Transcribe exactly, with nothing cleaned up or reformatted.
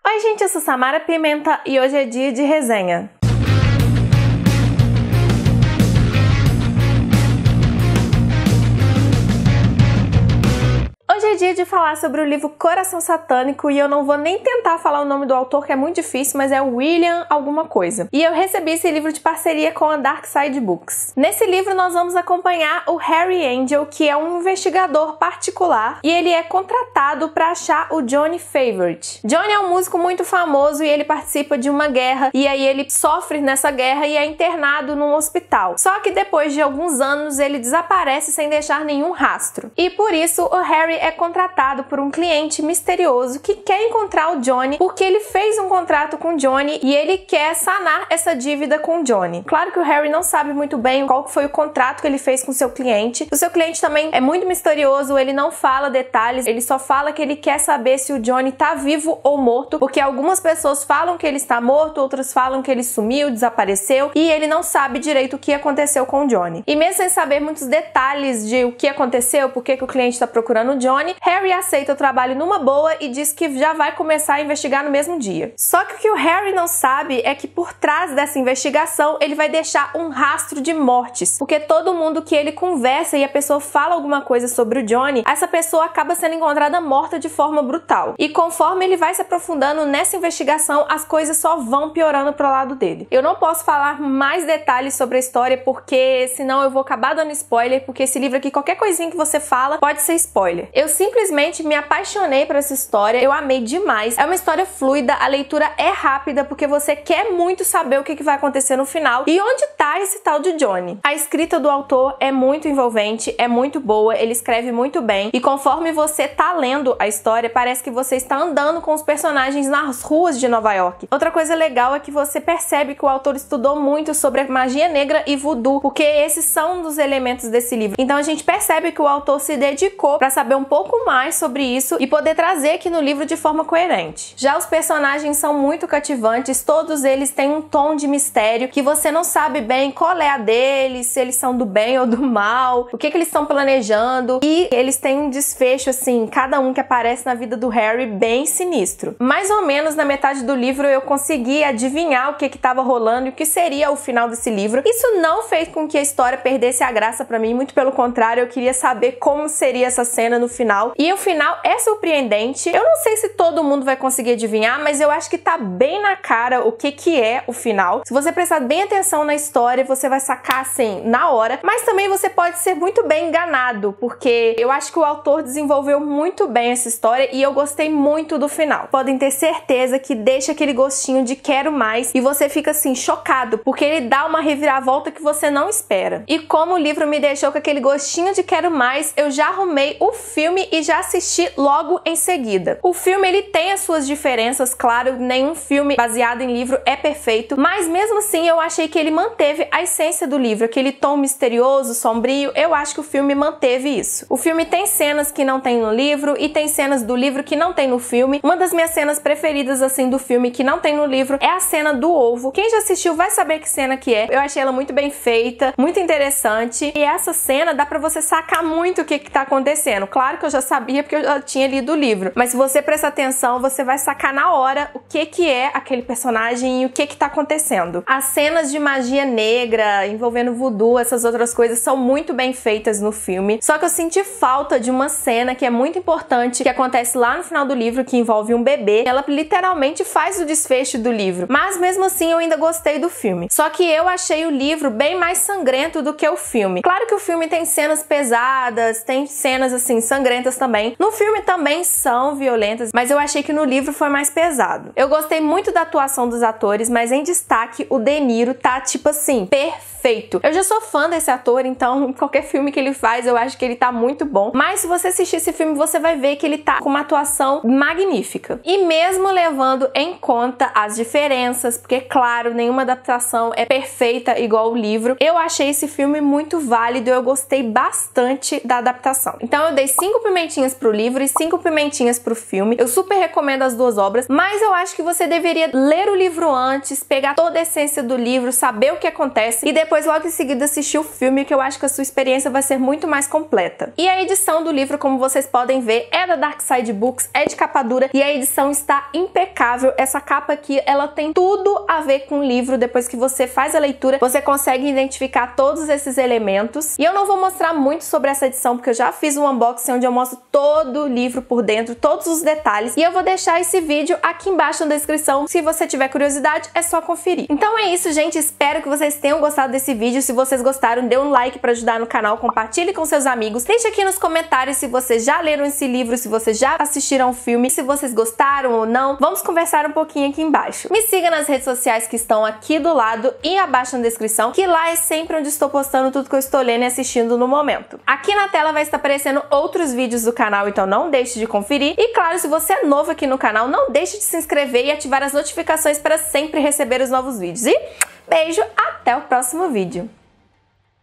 Oi gente, eu sou Samara Pimenta e hoje é dia de resenha. Hoje é dia de falar sobre o livro Coração Satânico e eu não vou nem tentar falar o nome do autor, que é muito difícil, mas é William alguma coisa. E eu recebi esse livro de parceria com a Dark Side Books. Nesse livro nós vamos acompanhar o Harry Angel, que é um investigador particular, e ele é contratado para achar o Johnny Favorite. Johnny é um músico muito famoso e ele participa de uma guerra, e aí ele sofre nessa guerra e é internado num hospital. Só que depois de alguns anos ele desaparece sem deixar nenhum rastro. E por isso o Harry é contratado por um cliente misterioso que quer encontrar o Johnny porque ele fez um contrato com o Johnny e ele quer sanar essa dívida com o Johnny. Claro que o Harry não sabe muito bem qual foi o contrato que ele fez com o seu cliente. O seu cliente também é muito misterioso, ele não fala detalhes, ele só fala que ele quer saber se o Johnny tá vivo ou morto, porque algumas pessoas falam que ele está morto, outras falam que ele sumiu, desapareceu, e ele não sabe direito o que aconteceu com o Johnny. E mesmo sem saber muitos detalhes de o que aconteceu, por que que o cliente está procurando o Johnny, Harry aceita o trabalho numa boa e diz que já vai começar a investigar no mesmo dia. Só que o que o Harry não sabe é que por trás dessa investigação ele vai deixar um rastro de mortes, porque todo mundo que ele conversa e a pessoa fala alguma coisa sobre o Johnny, essa pessoa acaba sendo encontrada morta de forma brutal. E conforme ele vai se aprofundando nessa investigação, as coisas só vão piorando pro lado dele. Eu não posso falar mais detalhes sobre a história, porque senão eu vou acabar dando spoiler, porque esse livro aqui, qualquer coisinha que você fala, pode ser spoiler. Eu simplesmente me apaixonei por essa história, eu amei demais. É uma história fluida, a leitura é rápida, porque você quer muito saber o que vai acontecer no final e onde tá esse tal de Johnny. A escrita do autor é muito envolvente, é muito boa, ele escreve muito bem, e conforme você tá lendo a história, parece que você está andando com os personagens nas ruas de Nova York. Outra coisa legal é que você percebe que o autor estudou muito sobre a magia negra e voodoo, porque esses são um dos elementos desse livro. Então a gente percebe que o autor se dedicou para saber um pouco pouco mais sobre isso e poder trazer aqui no livro de forma coerente. Já os personagens são muito cativantes, todos eles têm um tom de mistério que você não sabe bem qual é a deles, se eles são do bem ou do mal, o que que eles estão planejando, e eles têm um desfecho assim, cada um que aparece na vida do Harry bem sinistro. Mais ou menos na metade do livro eu consegui adivinhar o que que estava rolando e o que seria o final desse livro. Isso não fez com que a história perdesse a graça para mim, muito pelo contrário, eu queria saber como seria essa cena no final. E o final é surpreendente. Eu não sei se todo mundo vai conseguir adivinhar, mas eu acho que tá bem na cara o que que é o final. Se você prestar bem atenção na história, você vai sacar assim na hora, mas também você pode ser muito bem enganado, porque eu acho que o autor desenvolveu muito bem essa história e eu gostei muito do final. Podem ter certeza que deixa aquele gostinho de quero mais e você fica assim chocado, porque ele dá uma reviravolta que você não espera. E como o livro me deixou com aquele gostinho de quero mais, eu já arrumei o filme e já assisti logo em seguida. O filme ele tem as suas diferenças, claro, nenhum filme baseado em livro é perfeito, mas mesmo assim eu achei que ele manteve a essência do livro, aquele tom misterioso, sombrio, eu acho que o filme manteve isso. O filme tem cenas que não tem no livro e tem cenas do livro que não tem no filme. Uma das minhas cenas preferidas assim do filme que não tem no livro é a cena do ovo. Quem já assistiu vai saber que cena que é. Eu achei ela muito bem feita, muito interessante, e essa cena dá pra você sacar muito o que que tá acontecendo. Claro que eu já sabia porque eu já tinha lido o livro, mas se você prestar atenção, você vai sacar na hora o que que é aquele personagem e o que que tá acontecendo. As cenas de magia negra envolvendo voodoo, essas outras coisas são muito bem feitas no filme, só que eu senti falta de uma cena que é muito importante, que acontece lá no final do livro, que envolve um bebê. Ela literalmente faz o desfecho do livro, mas mesmo assim eu ainda gostei do filme. Só que eu achei o livro bem mais sangrento do que o filme. Claro que o filme tem cenas pesadas, tem cenas assim sangrentas também. No filme também são violentas, mas eu achei que no livro foi mais pesado. Eu gostei muito da atuação dos atores, mas em destaque o De Niro tá tipo assim, perfeito. Eu já sou fã desse ator, então qualquer filme que ele faz eu acho que ele tá muito bom. Mas se você assistir esse filme você vai ver que ele tá com uma atuação magnífica. E mesmo levando em conta as diferenças, porque claro, nenhuma adaptação é perfeita igual o livro, eu achei esse filme muito válido, eu gostei bastante da adaptação. Então eu dei cinco pimentinhas pimentinhas pro livro e cinco pimentinhas pro filme. Eu super recomendo as duas obras, mas eu acho que você deveria ler o livro antes, pegar toda a essência do livro, saber o que acontece e depois logo em seguida assistir o filme, que eu acho que a sua experiência vai ser muito mais completa. E a edição do livro, como vocês podem ver, é da Dark Side Books, é de capa dura e a edição está impecável. Essa capa aqui, ela tem tudo a ver com o livro. Depois que você faz a leitura, você consegue identificar todos esses elementos. E eu não vou mostrar muito sobre essa edição, porque eu já fiz um unboxing onde eu mostro todo o livro por dentro, todos os detalhes. E eu vou deixar esse vídeo aqui embaixo na descrição. Se você tiver curiosidade, é só conferir. Então é isso, gente. Espero que vocês tenham gostado desse vídeo. Se vocês gostaram, dê um like para ajudar no canal, compartilhe com seus amigos. Deixe aqui nos comentários se vocês já leram esse livro, se vocês já assistiram o filme, se vocês gostaram ou não. Vamos conversar um pouquinho aqui embaixo. Me siga nas redes sociais que estão aqui do lado e abaixo na descrição, que lá é sempre onde estou postando tudo que eu estou lendo e assistindo no momento. Aqui na tela vai estar aparecendo outros vídeos do canal, então não deixe de conferir. E claro, se você é novo aqui no canal, não deixe de se inscrever e ativar as notificações para sempre receber os novos vídeos. E beijo, até o próximo vídeo!